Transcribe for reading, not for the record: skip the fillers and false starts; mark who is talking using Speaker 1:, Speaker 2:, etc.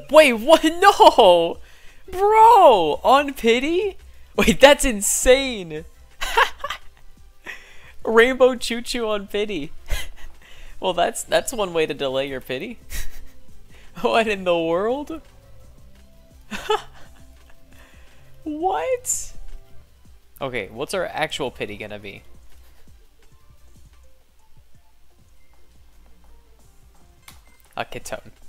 Speaker 1: Wait, what? No! Bro! On pity? Wait, that's insane! Rainbow Choochew on pity. Well, that's one way to delay your pity. What in the world? What? Okay, what's our actual pity gonna be? A ketone.